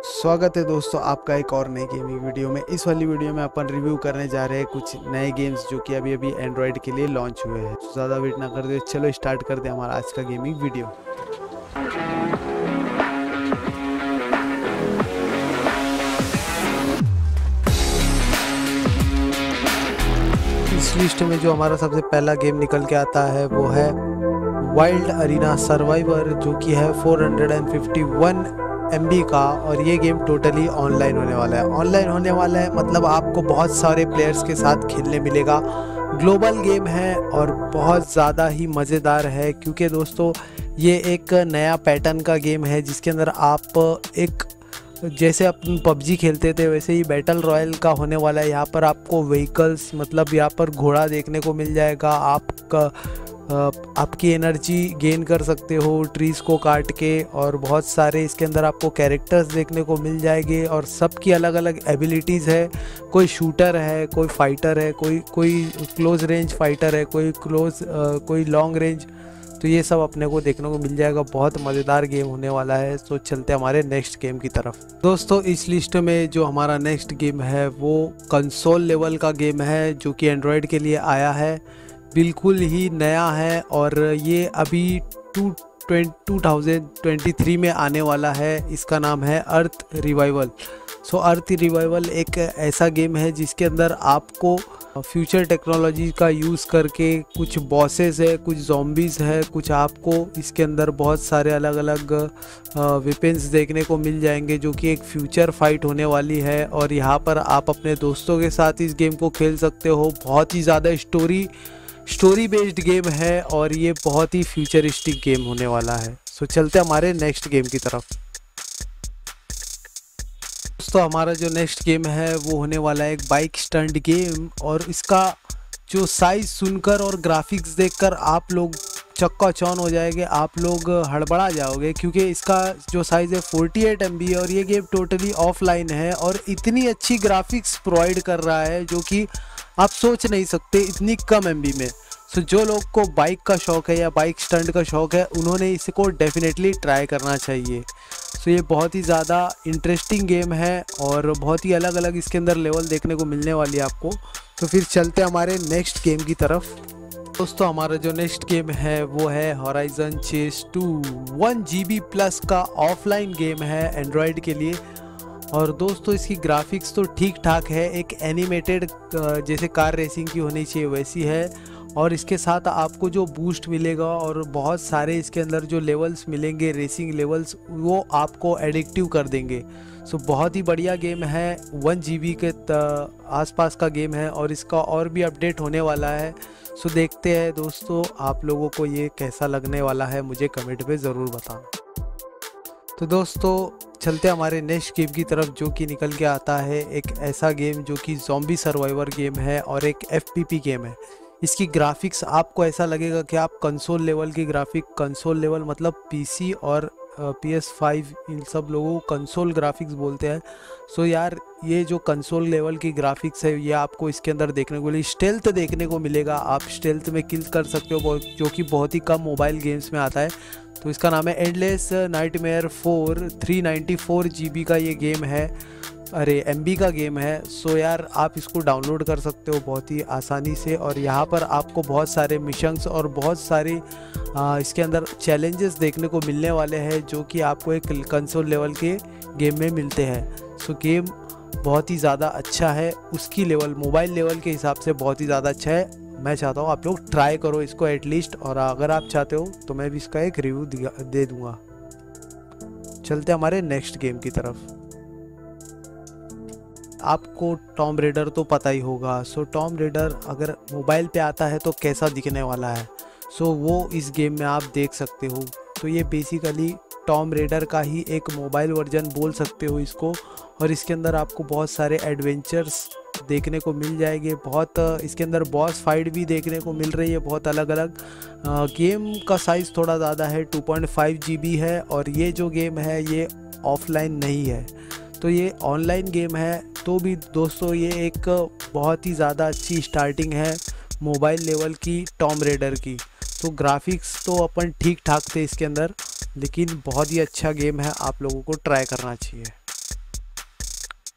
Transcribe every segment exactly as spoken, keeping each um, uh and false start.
स्वागत है दोस्तों आपका एक और नई गेमिंग वीडियो में। इस वाली वीडियो में अपन रिव्यू करने जा रहे हैं कुछ नए गेम्स जो कि अभी अभी एंड्रॉयड के लिए लॉन्च हुए हैं। तो ज़्यादा वेट ना करते चलो स्टार्ट करते हैं हमारा आज का गेमिंग वीडियो। इस लिस्ट में जो हमारा सबसे पहला गेम निकल के आता है वो है वाइल्ड अरीना सर्वाइवर, जो कि है four hundred fifty one M B का, और ये गेम टोटली ऑनलाइन होने वाला है। ऑनलाइन होने वाला है मतलब आपको बहुत सारे प्लेयर्स के साथ खेलने मिलेगा। ग्लोबल गेम है और बहुत ज़्यादा ही मज़ेदार है, क्योंकि दोस्तों ये एक नया पैटर्न का गेम है जिसके अंदर आप एक जैसे अपन पबजी खेलते थे वैसे ही बैटल रॉयल का होने वाला है। यहाँ पर आपको व्हीकल्स मतलब यहाँ पर घोड़ा देखने को मिल जाएगा। आपका आपकी एनर्जी गेन कर सकते हो ट्रीज़ को काट के, और बहुत सारे इसके अंदर आपको कैरेक्टर्स देखने को मिल जाएंगे और सबकी अलग अलग एबिलिटीज़ है। कोई शूटर है, कोई फाइटर है, कोई कोई क्लोज रेंज फाइटर है, कोई क्लोज कोई लॉन्ग रेंज। तो ये सब अपने को देखने को मिल जाएगा। बहुत मज़ेदार गेम होने वाला है। तो चलते हमारे नेक्स्ट गेम की तरफ। दोस्तों इस लिस्ट में जो हमारा नेक्स्ट गेम है वो कंसोल लेवल का गेम है, जो कि एंड्रॉयड के लिए आया है। बिल्कुल ही नया है और ये अभी two two thousand twenty three में आने वाला है। इसका नाम है अर्थ रिवाइवल। सो अर्थ रिवाइवल एक ऐसा गेम है जिसके अंदर आपको फ्यूचर टेक्नोलॉजी का यूज़ करके कुछ बॉसेस है, कुछ ज़ॉम्बीज़ है, कुछ आपको इसके अंदर बहुत सारे अलग अलग वेपन्स देखने को मिल जाएंगे, जो कि एक फ्यूचर फाइट होने वाली है। और यहाँ पर आप अपने दोस्तों के साथ इस गेम को खेल सकते हो। बहुत ही ज़्यादा स्टोरी स्टोरी बेस्ड गेम है और ये बहुत ही फ्यूचरिस्टिक गेम होने वाला है। सो चलते हमारे नेक्स्ट गेम की तरफ। दोस्तों हमारा जो नेक्स्ट गेम है वो होने वाला है एक बाइक स्टंट गेम, और इसका जो साइज़ सुनकर और ग्राफिक्स देखकर आप लोग चक्का चौन हो जाएंगे, आप लोग हड़बड़ा जाओगे, क्योंकि इसका जो साइज़ है फोर्टी एट एम बी है और ये गेम टोटली ऑफलाइन है और इतनी अच्छी ग्राफिक्स प्रोवाइड कर रहा है जो कि आप सोच नहीं सकते इतनी कम एम बी में। सो जो लोग को बाइक का शौक़ है या बाइक स्टंट का शौक़ है उन्होंने इसको डेफिनेटली ट्राई करना चाहिए। सो ये बहुत ही ज़्यादा इंटरेस्टिंग गेम है और बहुत ही अलग अलग इसके अंदर लेवल देखने को मिलने वाली है आपको। तो फिर चलते हमारे नेक्स्ट गेम की तरफ। दोस्तों हमारा जो नेक्स्ट गेम है वो है Horizon Chase two. One G B plus का ऑफलाइन गेम है एंड्रॉयड के लिए। और दोस्तों इसकी ग्राफिक्स तो ठीक ठाक है, एक एनिमेटेड जैसे कार रेसिंग की होनी चाहिए वैसी है। और इसके साथ आपको जो बूस्ट मिलेगा और बहुत सारे इसके अंदर जो लेवल्स मिलेंगे रेसिंग लेवल्स, वो आपको एडिक्टिव कर देंगे। सो बहुत ही बढ़िया गेम है। वन जी बी के आसपास का गेम है और इसका और भी अपडेट होने वाला है। सो देखते हैं दोस्तों आप लोगों को ये कैसा लगने वाला है, मुझे कमेंट पे ज़रूर बताना। तो दोस्तों चलते हमारे नेक्स्ट गेम की तरफ, जो कि निकल के आता है एक ऐसा गेम जो कि ज़ॉम्बी सर्वाइवर गेम है और एक एफ पी पी गेम है। इसकी ग्राफिक्स आपको ऐसा लगेगा कि आप कंसोल लेवल की ग्राफिक, कंसोल लेवल मतलब पीसी और पी एस फाइव, इन सब लोगों को कंसोल ग्राफिक्स बोलते हैं। सो यार ये जो कंसोल लेवल की ग्राफिक्स है ये आपको इसके अंदर देखने को मिलेगी। स्टेल्थ देखने को मिलेगा, आप स्टेल्थ में किल कर सकते हो, जो कि बहुत ही कम मोबाइल गेम्स में आता है। तो इसका नाम है Endless Nightmare four. Three ninety four G B का ये गेम है, अरे एम बी का गेम है। सो यार आप इसको डाउनलोड कर सकते हो बहुत ही आसानी से। और यहाँ पर आपको बहुत सारे मिशंस और बहुत सारे आ, इसके अंदर चैलेंजेस देखने को मिलने वाले हैं, जो कि आपको एक कंसोल लेवल के गेम में मिलते हैं। सो गेम बहुत ही ज़्यादा अच्छा है, उसकी लेवल मोबाइल लेवल के हिसाब से बहुत ही ज़्यादा अच्छा है। मैं चाहता हूँ आप लोग ट्राई करो इसको एटलीस्ट, और अगर आप चाहते हो तो मैं भी इसका एक रिव्यू दे दूँगा। चलते हमारे नेक्स्ट गेम की तरफ। आपको टॉम रेडर तो पता ही होगा। सो टॉम रेडर अगर मोबाइल पे आता है तो कैसा दिखने वाला है, सो वो इस गेम में आप देख सकते हो। तो ये बेसिकली टॉम रेडर का ही एक मोबाइल वर्जन बोल सकते हो इसको। और इसके अंदर आपको बहुत सारे एडवेंचर्स देखने को मिल जाएंगे। बहुत इसके अंदर बॉस फाइट भी देखने को मिल रही है, बहुत अलग अलग। गेम का साइज़ थोड़ा ज़्यादा है, two point five G B है। और ये जो गेम है ये ऑफलाइन नहीं है, तो ये ऑनलाइन गेम है। तो भी दोस्तों ये एक बहुत ही ज़्यादा अच्छी स्टार्टिंग है मोबाइल लेवल की टॉम रेडर की। तो ग्राफिक्स तो अपन ठीक ठाक थे इसके अंदर, लेकिन बहुत ही अच्छा गेम है, आप लोगों को ट्राई करना चाहिए।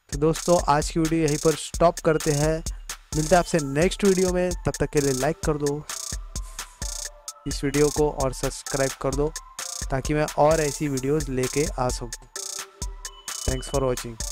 तो दोस्तों आज की वीडियो यहीं पर स्टॉप करते हैं, मिलते हैं आपसे नेक्स्ट वीडियो में। तब तक के लिए लाइक कर दो इस वीडियो को और सब्सक्राइब कर दो ताकि मैं और ऐसी वीडियोस लेके आ सकूं। Thanks for watching.